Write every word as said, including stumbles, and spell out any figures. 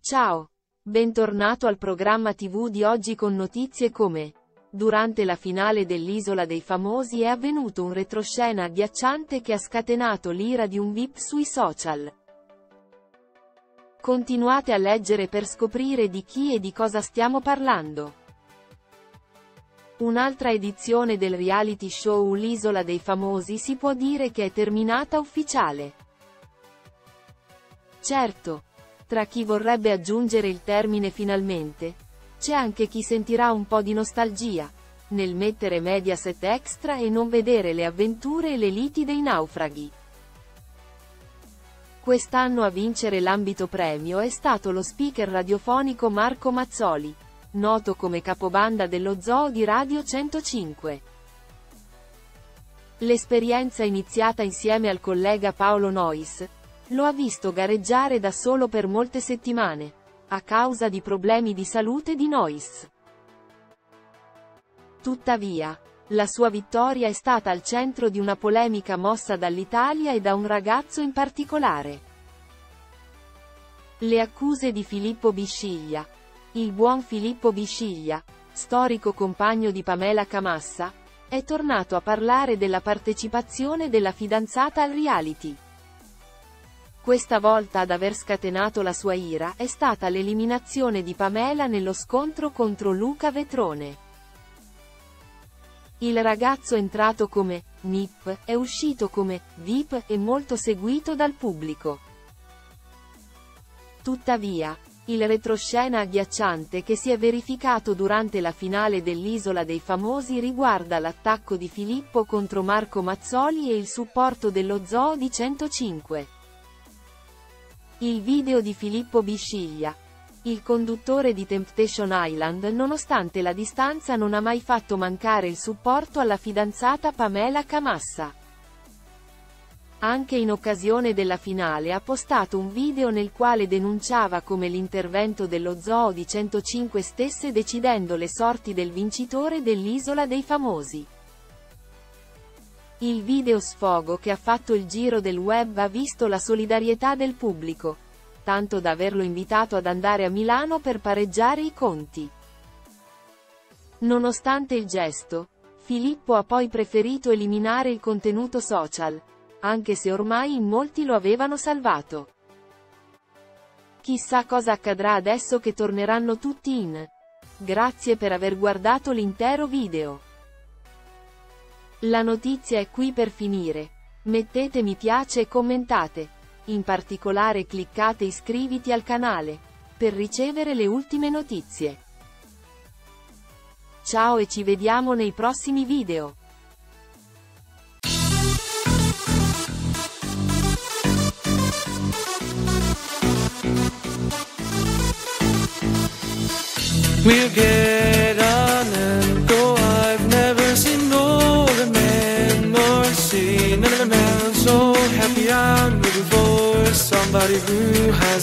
Ciao! Bentornato al programma tivù di oggi con notizie come: durante la finale dell'Isola dei Famosi è avvenuto un retroscena agghiacciante che ha scatenato l'ira di un V I P sui social. Continuate a leggere per scoprire di chi e di cosa stiamo parlando. Un'altra edizione del reality show L'Isola dei Famosi si può dire che è terminata ufficiale. Certo, tra chi vorrebbe aggiungere il termine finalmente, c'è anche chi sentirà un po' di nostalgia nel mettere Mediaset Extra e non vedere le avventure e le liti dei naufraghi. Quest'anno a vincere l'ambito premio è stato lo speaker radiofonico Marco Mazzoli, noto come capobanda dello Zoo di Radio centocinque. L'esperienza iniziata insieme al collega Paolo Noyes lo ha visto gareggiare da solo per molte settimane, a causa di problemi di salute di Noyes. Tuttavia, la sua vittoria è stata al centro di una polemica mossa dall'Italia e da un ragazzo in particolare. Le accuse di Filippo Bisciglia. Il buon Filippo Bisciglia, storico compagno di Pamela Camassa, è tornato a parlare della partecipazione della fidanzata al reality. Questa volta ad aver scatenato la sua ira è stata l'eliminazione di Pamela nello scontro contro Luca Vetrone. Il ragazzo entrato come N I P è uscito come V I P e molto seguito dal pubblico. Tuttavia, il retroscena agghiacciante che si è verificato durante la finale dell'Isola dei Famosi riguarda l'attacco di Filippo contro Marco Mazzoli e il supporto dello Zoo di centocinque. Il video di Filippo Bisciglia. Il conduttore di Temptation Island, nonostante la distanza, non ha mai fatto mancare il supporto alla fidanzata Pamela Camassa. Anche in occasione della finale ha postato un video nel quale denunciava come l'intervento dello Zoo di centocinque stesse decidendo le sorti del vincitore dell'Isola dei Famosi. Il video sfogo che ha fatto il giro del web ha visto la solidarietà del pubblico, tanto da averlo invitato ad andare a Milano per pareggiare i conti. Nonostante il gesto, Filippo ha poi preferito eliminare il contenuto social, anche se ormai in molti lo avevano salvato. Chissà cosa accadrà adesso che torneranno tutti in. Grazie per aver guardato l'intero video. La notizia è qui per finire. Mettete mi piace e commentate. In particolare cliccate iscriviti al canale, per ricevere le ultime notizie. Ciao e ci vediamo nei prossimi video. We'll get on and go. I've never seen more a man nor seen a man so happy. I'm looking for somebody who has